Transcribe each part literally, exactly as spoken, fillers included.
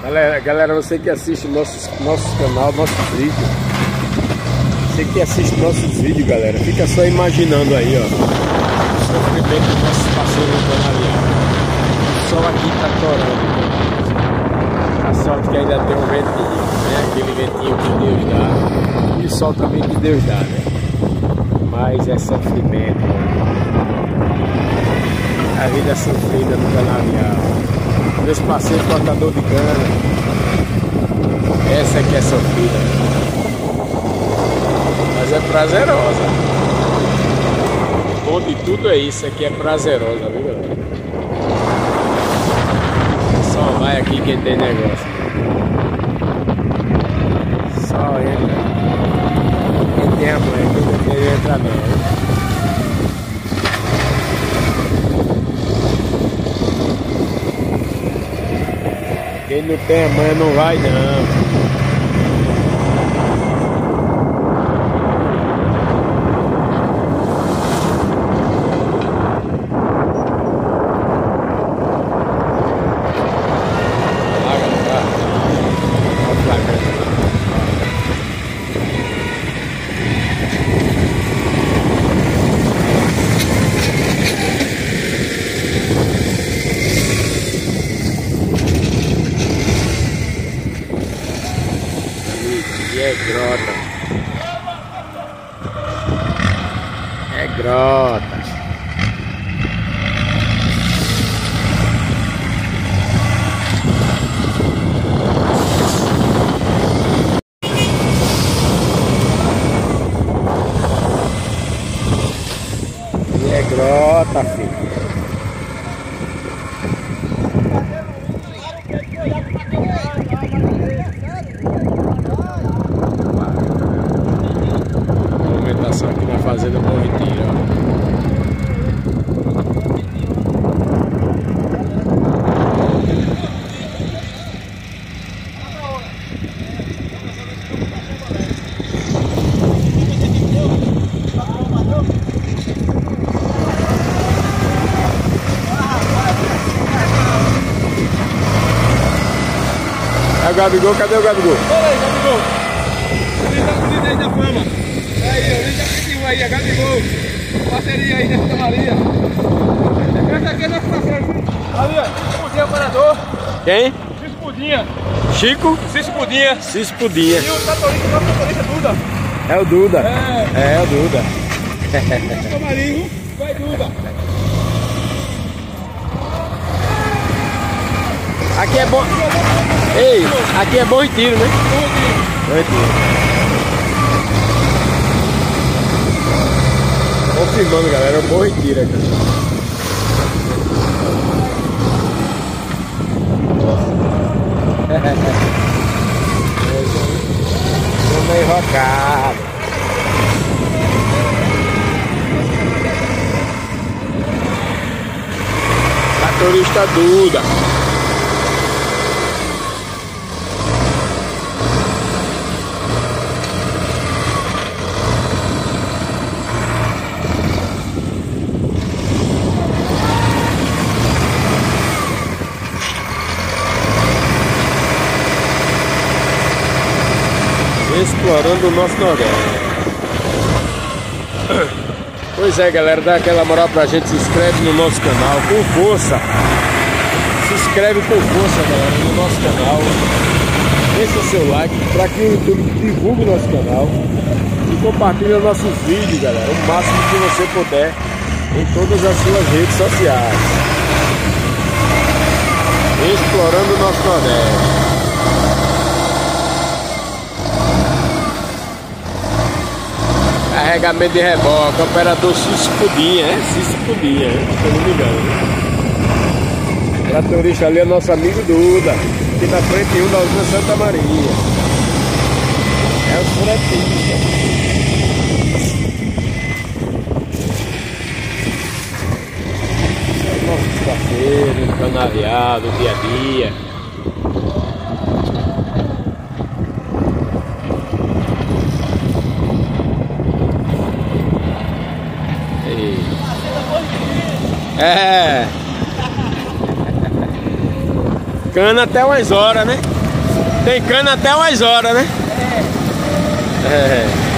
Galera, galera, você que assiste nossos, nossos canal, nossos vídeos, você que assiste nossos vídeos, galera, fica só imaginando aí, ó, o sofrimento dos nossos parceiros no canal. O sol aqui tá torando. A sorte que ainda tem um ventinho, né? Aquele ventinho que Deus dá. E o sol também que Deus dá, né? Mas é sofrimento, a vida é sofrida no canavial. Meus parceiros cortador de cana, essa aqui é sofrida, mas é prazerosa. O bom de tudo é isso, aqui é prazerosa, viu, galera? Só vai aqui quem tem negócio. Só entra. Quem tem a mãe, quem não tem, entra não. Quem não tem a mãe não vai não. É grota. É grota. E é grota, filho. Aqui na fazenda Bom Retiro, é o Gabigol, cadê o Gabigol? Olha aí, Gabigol. Ele tá com o líder da fama. Aí, o líder pediu aí, é Gabigol. Parceria aí, Santa Maria. Essa aqui é nosso parceiro. Ali, ó, Pudinha Parador. Quem? Cício Pudinha. Chico? Cício Pudinha. Cício Pudinha. E o tratorista, o nosso tratorista Duda. É o Duda. É. É o Duda. Santa Maria, vai Duda. Aqui é bom. Ei, aqui é Bom Retiro, né? Bom Retiro. Confirmando, galera, é um Bom Retiro aqui. Tô meio rocado. Tratorista Duda. Explorando o nosso Nordeste. Pois é, galera, dá aquela moral pra gente, se inscreve no nosso canal com força. Se inscreve com força, galera, no nosso canal. Deixa o seu like para que o YouTube divulgue o nosso canal e compartilhe nossos vídeos, galera, o máximo que você puder em todas as suas redes sociais. Explorando o nosso Nordeste. Carregamento de reboque, operador Cício Pudinha, é? Cício Pudinha, é? Se eu não me engano. Tratorista ali é nosso amigo Duda, aqui na frente um da usina Santa Maria. É os fretistas. É os nossos parceiros, canavial, do dia a dia. É. Cana até umas horas, né? Tem cana até umas horas, né? É. É.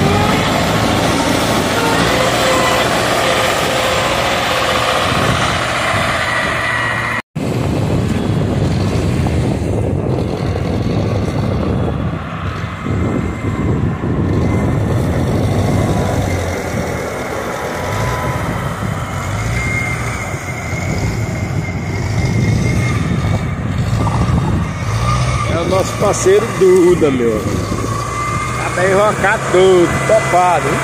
Nosso parceiro Duda, meu. Tá bem rocado tudo, topado, hein?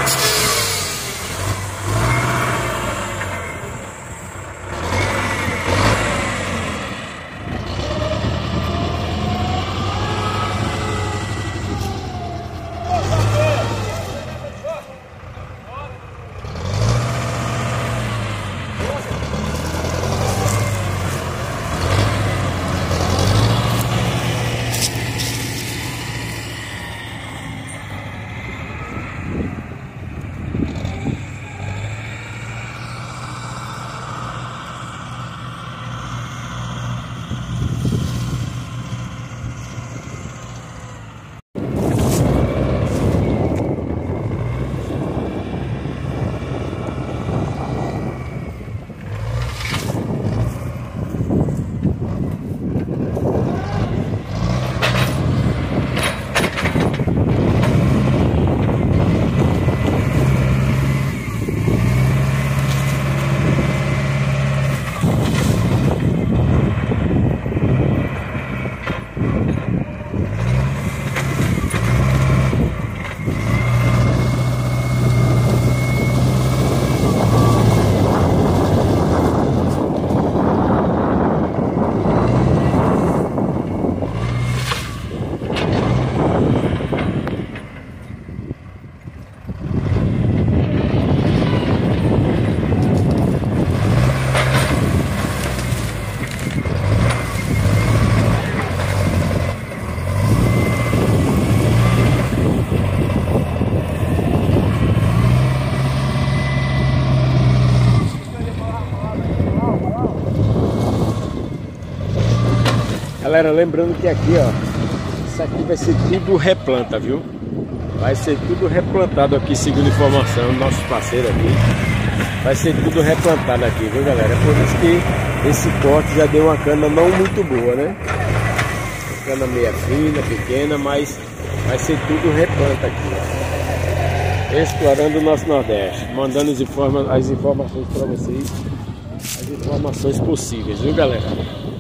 Galera, lembrando que aqui, ó, isso aqui vai ser tudo replanta, viu? Vai ser tudo replantado aqui, segundo informação do nosso parceiro aqui. Vai ser tudo replantado aqui, viu, galera? É por isso que esse corte já deu uma cana não muito boa, né? Uma cana meia fina, pequena, mas vai ser tudo replanta aqui, ó. Explorando o nosso Nordeste, mandando as, informa as informações para vocês, as informações possíveis, viu, galera?